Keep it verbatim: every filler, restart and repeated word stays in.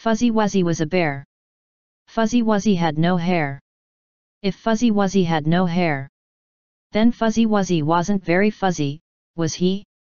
Fuzzy Wuzzy was a bear. Fuzzy Wuzzy had no hair. If Fuzzy Wuzzy had no hair, then Fuzzy Wuzzy wasn't very fuzzy, was he?